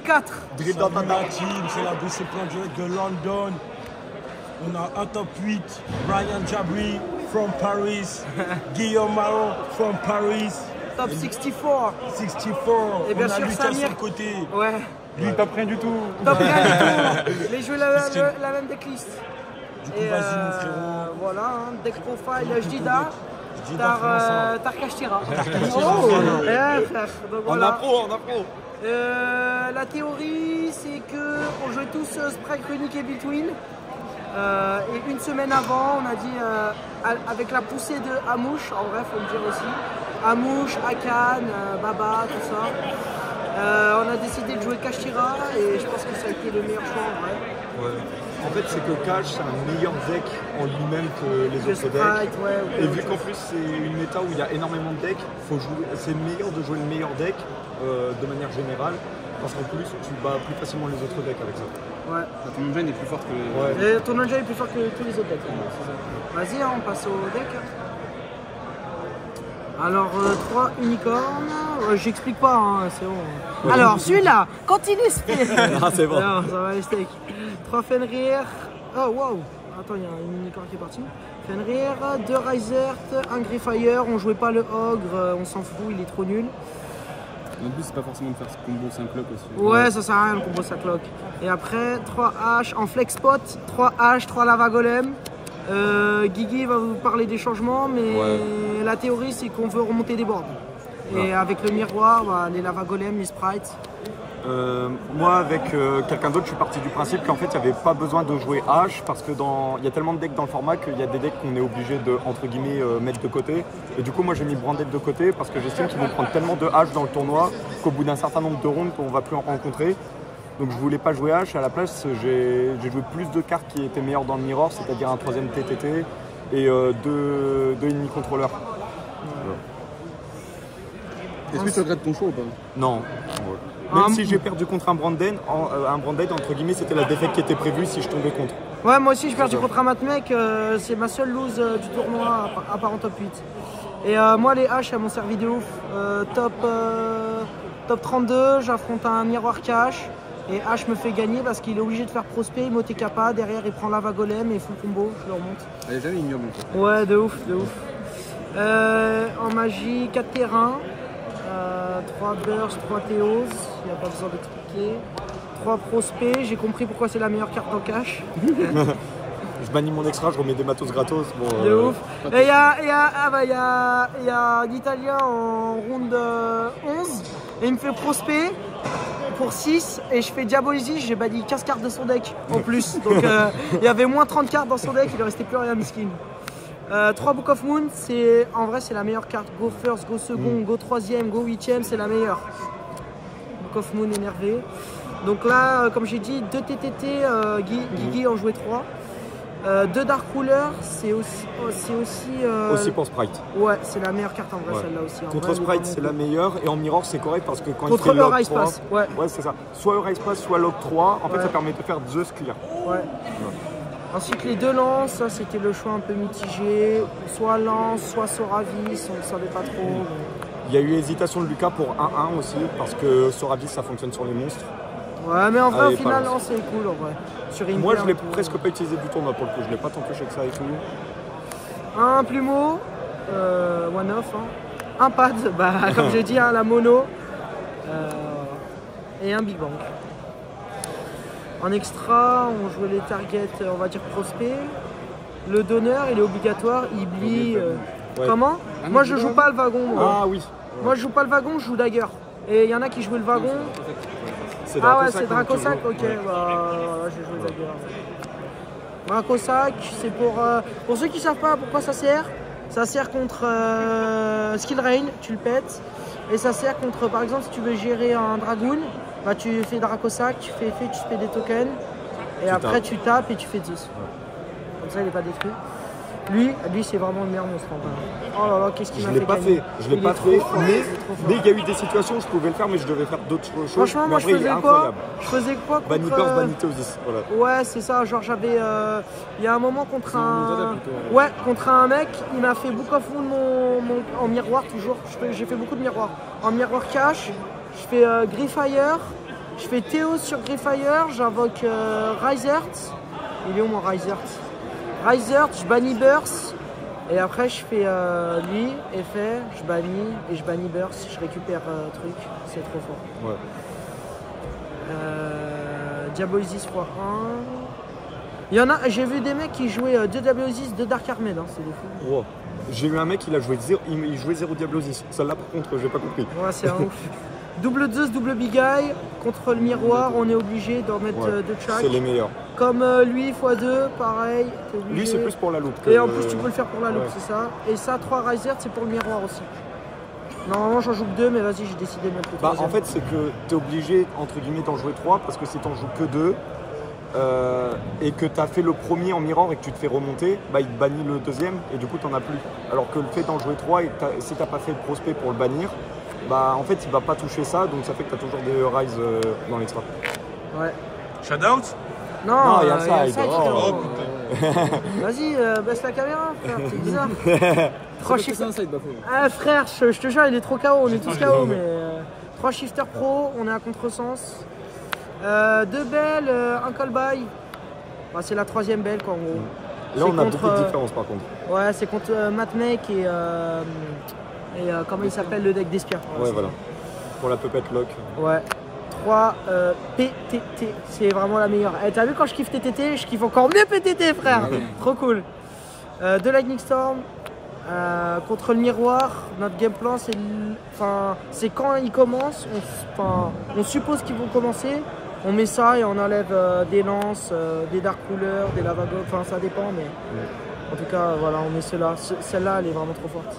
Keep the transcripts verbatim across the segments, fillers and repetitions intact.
quatre. Drip dans ta team, c'est la boussée plan direct de London. On a un top huit, Ryan Jabri from Paris, Guillaume Maro from Paris. Top soixante-quatre. soixante-quatre. Et bien on a sûr, Lucas Samir. sur le côté. Ouais. Lui, ouais. Top rien du tout. Top rien du tout. Les joueurs la, la, la même decklist. Du coup, et vas-y, euh, mon frérot. Voilà, hein, deck profile, Jdida. Jdida Tar, euh, Tarkashtira. Oh, ouais, frère. Donc, on voilà. a pro, on a pro. Euh, la théorie, c'est que on jouait tous euh, Sprite Chronic et Between. Euh, et une semaine avant, on a dit, euh, avec la poussée de Amouche, en vrai, faut le dire aussi, Amouche, Akan, euh, Baba, tout ça, euh, on a décidé de jouer Kashtira et je pense que ça a été le meilleur choix en vrai. Ouais. En fait, c'est que Cash, c'est un meilleur deck en lui-même que les Le autres Sprite, decks. ouais, et ouais, vu ouais. qu'en plus, c'est une méta où il y a énormément de decks, c'est meilleur de jouer le meilleur deck euh, de manière générale. Parce qu'en plus, tu bats plus facilement les autres decks avec ça. Ouais. Ton engine est plus fort que les. Ouais. Et ton engine est plus fort que tous les autres decks. Vas-y, hein, on passe au deck. Alors, euh, trois unicornes. Ouais, j'explique pas, hein, c'est bon. Ouais. Alors, celui-là, quand il est spé. Ah, c'est bon. Non, ça va les steaks. trois Fenrir. Oh, wow. Attends, il y a une unicorne qui est partie. Fenrir, deux Risert, un Griffire. On jouait pas le Ogre, on s'en fout, il est trop nul. Le but, c'est pas forcément de faire ce combo cinq lock aussi. Ouais, ça sert à rien le combo cinq lock. Et après, trois H en flex spot, trois H, trois lava golem. Euh, Guigui va vous parler des changements, mais ouais. La théorie c'est qu'on veut remonter des boards. Et ah. Avec le miroir, bah, les lava golem, les sprites. Euh, moi, avec euh, quelqu'un d'autre, je suis parti du principe qu'en fait, il n'y avait pas besoin de jouer H parce que dans, il y a tellement de decks dans le format qu'il y a des decks qu'on est obligé de, entre guillemets, euh, mettre de côté. Et du coup, moi, j'ai mis Branded de côté parce que j'estime qu'ils vont prendre tellement de H dans le tournoi qu'au bout d'un certain nombre de rounds, on ne va plus en rencontrer. Donc, je voulais pas jouer H. À la place, j'ai joué plus de cartes qui étaient meilleures dans le mirror, c'est-à-dire un troisième T T T et euh, deux, deux ennemis contrôleurs. Ouais. Est-ce que tu regrettes ton choix ou pas? Non. Ouais. Même si j'ai perdu contre un Branded, un Branded, entre guillemets, c'était la défaite qui était prévue si je tombais contre. Ouais, moi aussi, j'ai perdu contre un Matmec. Euh, c'est ma seule lose euh, du tournoi, à part en top huit. Et euh, moi, les H, elles m'ont servi de ouf. Euh, top, euh, top trente-deux, j'affronte un miroir cash. Et H me fait gagner parce qu'il est obligé de faire prospect, Moté Kappa. Derrière, il prend lava golem et full combo. Je le remonte. Elle est jamais ignoble. Ouais, de ouf, de ouf. Euh, en magie, quatre terrains. Euh, trois bursts, trois théos, il n'y a pas besoin d'expliquer. trois prospects, j'ai compris pourquoi c'est la meilleure carte en cash. Je bannis mon extra, je remets des matos gratos. Bon, de euh... ouf. Et il y a, y, a, ah bah, y, a, y a un Italien en round onze et il me fait prospect pour six et je fais Diabolisi, j'ai banni quinze cartes de son deck en plus. Donc euh, il y avait moins trente cartes dans son deck, il ne restait plus rien miskin. Euh, trois Book of Moon, c'est en vrai c'est la meilleure carte. Go first, go second, mm. go troisième, go huitième, c'est la meilleure. Book of Moon énervé. Donc là, euh, comme j'ai dit, deux T T T, euh, Guigui mm. en jouait trois. Euh, deux Dark Ruler, c'est aussi. Oh, c'est aussi, euh... aussi pour Sprite. Ouais, c'est la meilleure carte en vrai, ouais. Celle-là aussi. En Contre vrai, Sprite, c'est la meilleure. Et en Mirror, c'est correct parce que quand contre il fait Eurace Pass, ouais. Ouais, c'est ça. Soit Eurace Pass, soit Log trois. En fait, ouais. Ça permet de faire deux clear. Ouais. ouais. Ensuite, les deux lances, ça c'était le choix un peu mitigé. Soit lance, soit Soravis, on ne savait pas trop. Mm. Il y a eu hésitation de Lucas pour un un aussi, parce que Soravis ça fonctionne sur les monstres. Ouais, mais en vrai, Allez, au final, lance c'est cool en vrai. Sur Moi, je l'ai presque pas utilisé du tournoi pour le coup, je l'ai pas tant touché que ça et tout. Un plumeau, euh, one off, hein. Un pad, bah, comme j'ai dit, hein, la mono, euh, et un Big Bang. En extra, on jouait les targets, on va dire prospect. Le donneur, il est obligatoire, Ibli. Euh, ouais. Comment ah, Moi, je joue pas le wagon. Moi. Ah oui. Ouais. Moi, je joue pas le wagon, je joue Dagger. Et il y en a qui jouent le wagon. C'est ah ouais, c'est Dracosac, ok. Ouais. Bah, j'ai joué Dagger. Dracosac, c'est pour, euh, pour ceux qui savent pas pourquoi ça sert. Ça sert contre euh, Skill Rain, tu le pètes. Et ça sert contre, par exemple, si tu veux gérer un Dragoon, bah, tu fais Dracosac, tu fais effet, tu fais des tokens. Et tu après, tapes. tu tapes et tu fais dix. Ouais. Comme ça, il n'est pas détruit. Lui, lui c'est vraiment le meilleur monstre en vrai. Oh là là, qu'est-ce qu'il m'a fait pas gagner. fait. Je l'ai pas fait, fort, mais mais il y a eu des situations où je pouvais le faire, mais je devais faire d'autres choses. Franchement, moi, je faisais quoi Je faisais quoi contre... Bannippers, Baniteosis, voilà. Ouais, c'est ça. Genre, j'avais... Euh... Il y a un moment contre un... Ouais, contre un mec, il m'a fait Book of Moon mon... Mon... en miroir, toujours. J'ai fait beaucoup de miroirs. En miroir cash, je fais euh, Griffire, Je fais Théo sur Greyfire, j'invoque euh, Risert. Il est où mon Risert? Risert, je bannis Burst. Et après je fais euh, lui, effet, je bannis et je bannis Burst, je récupère euh, truc, c'est trop fort. Ouais. Euh, Diabolysis fois un. Il y en a, j'ai vu des mecs qui jouaient deux Diabolysis, deux Dark Armed, hein, c'est des fous. Wow. J'ai eu un mec, il a joué zéro, il il jouait zéro Diablosis. Celle-là, par contre, j'ai pas compris. Ouais, c'est un ouf. Double Zeus, double Big Eye, contre le miroir, on est obligé d'en mettre Ouais, euh, deux chaque. c'est les meilleurs. Comme euh, lui fois deux, pareil, t'es obligé. Lui, c'est plus pour la loupe. que- Et en plus, tu peux le faire pour la loupe, Ouais. c'est ça. Et ça, trois Risers, c'est pour le miroir aussi. Normalement, j'en joue que deux, mais vas-y, j'ai décidé de mettre le Bah, troisième. en fait, c'est que tu es obligé, entre guillemets, d'en jouer trois parce que si tu joues que deux euh, et que tu as fait le premier en mirror et que tu te fais remonter, bah, il te bannit le deuxième et du coup, tu n'en as plus. Alors que le fait d'en jouer trois et que t'as- si tu n'as pas fait de prospect pour le bannir, bah, en fait, il va pas toucher ça, donc ça fait que tu as toujours des rise euh, dans l'extra. Ouais. Shout-out? Non, Non, il y a euh, le side. side, Oh, frérot. putain. Vas-y, euh, baisse la caméra, frère, c'est bizarre. Trois C'est shifter. un side, Bafo. Ah, frère, je, je te jure, il est trop K O, on est tous K O, mais. euh, trois shifters pro, on est à contresens. Euh, deux belles, euh, un call by. Bah, c'est la troisième belle, quoi, en gros. Là, C'est on a contre, beaucoup de euh, différences par contre. Ouais, c'est contre euh, Matmake et. Euh, et euh, comment il s'appelle le deck d'Espire. Ouais, voilà. Pour la puppet lock. Ouais. trois euh, P T T, c'est vraiment la meilleure. Eh, t'as vu quand je kiffe T T T, je kiffe encore mieux P T T, frère. Trop cool. Euh, deux Lightning Storm. Euh, contre le miroir, notre game plan c'est l- enfin, c'est quand ils commencent, on, s- enfin, on suppose qu'ils vont commencer, on met ça et on enlève euh, des lances, euh, des dark coolers, des lava gods, enfin ça dépend, mais en tout cas voilà, on met cela. Ce- Celle-là elle est vraiment trop forte.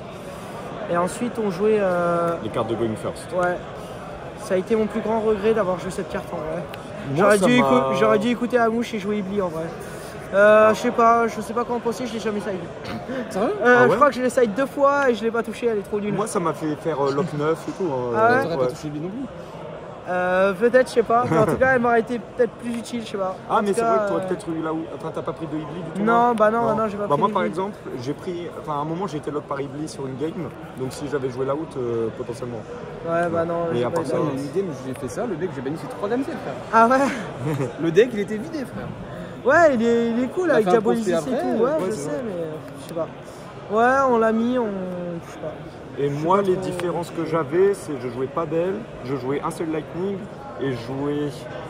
Et ensuite on jouait, euh, Les cartes de going first. ouais, ça a été mon plus grand regret d'avoir joué cette carte en vrai. Moi, J'aurais ça dû, m'a- écou- j'aurais dû écouter Amouche et jouer Ibli en vrai. Euh, je sais pas, je sais pas comment penser, je l'ai jamais side. Sérieux? Euh, Ah ouais je crois que je l'ai side deux fois et je l'ai pas touché, elle est trop nulle. Moi, ça m'a fait faire euh, lock neuf et tout. hein. Ah ouais T'aurais Ouais. pas touché lui non plus. Euh, peut-être, je sais pas, mais en tout cas elle m'aurait été peut-être plus utile, je sais pas. Ah, En mais tout c'est cas, vrai que tu aurais euh, peut-être eu là où. Enfin, t'as pas pris de Ibli du tout? Non, bah non, non, j'ai pas Bah, pris moi, par d'Ibli. exemple, j'ai pris. Enfin, à un moment, j'ai été lock par Ibli sur une game. Donc, si j'avais joué la out, euh, potentiellement. Ouais, bah non, Et j'ai à pas part eu ça, Ça, d'Ibli. il y a une game, j'ai fait ça, le deck, j'ai banni ses trois dames sept, frère. Ah ouais. Le deck, il était vidé, frère. Ouais, il est, il est cool Il a avec fait un Diabolysis et prospect tout, après, ouais, ouais, je c'est sais, vrai. mais euh, je sais pas. Ouais, on l'a mis, on. Je sais pas. Et moi, pas les trop- différences que j'avais, c'est je jouais pas d'elle, je jouais un seul Lightning et je jouais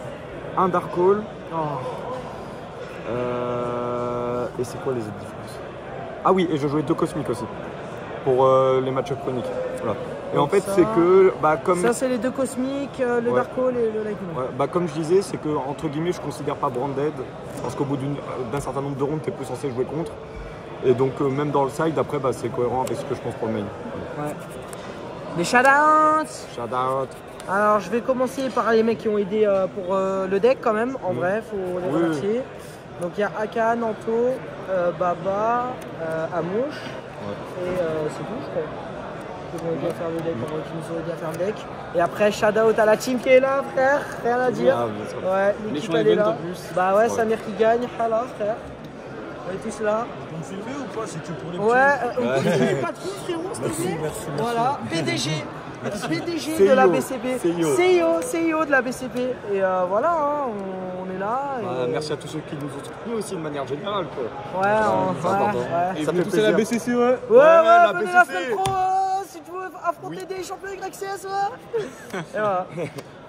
un Dark Hole. Oh. Euh, Et c'est quoi les autres différences? Ah oui, et je jouais deux cosmiques aussi pour euh, les match-up chroniques. Voilà. Et Donc en fait, ça- c'est que bah, comme Ça, c'est les deux cosmiques, euh, le Ouais. Dark Hole et le Lightning. Ouais, bah comme je disais, c'est que entre guillemets, je considère pas Branded parce qu'au bout d'une- d'un certain nombre de rounds, t'es plus censé jouer contre. Et donc euh, même dans le side, après, bah, c'est cohérent avec ce que je pense pour le main. Ouais. Les shoutouts. Shout out. Alors, je vais commencer par les mecs qui ont aidé euh, pour euh, le deck quand même. En Mhm. vrai, faut les Oui, remercier. Donc, il y a Aka, Nanto, euh, Baba, euh, Amouche. Et euh, c'est tout, je crois. Qui vont aider à faire le deck, enfin, qui nous ont aidé à faire le deck. Et après, shout out à la team qui est là, frère. Rien à dire. Ah, bien sûr. Ouais, l'équipe Méchant elle est event là. en plus. Bah ouais, Ouais. Samir qui gagne. Hala, frère. On est tous là. On me filmer ou pas? C'était pour les Ouais, petits. euh, on peut filmer pas trop, frérot, s'il te Merci, plaît. merci, merci. Voilà, P D G. P D G C I O, de la B C P. C I O. C I O, C I O de la B C P. Et euh, voilà, hein, on, on est là. Et... Bah, merci à tous ceux qui nous ont soutenus aussi de manière générale. Quoi. Ouais, on, c'est ouais, important. ouais. Et Ça venez fait tous à la B plaisir. C C, ouais. Ouais, ouais, la venez la B C C. semaine pro, euh, si tu veux affronter des champions Y C S, ouais. Et voilà.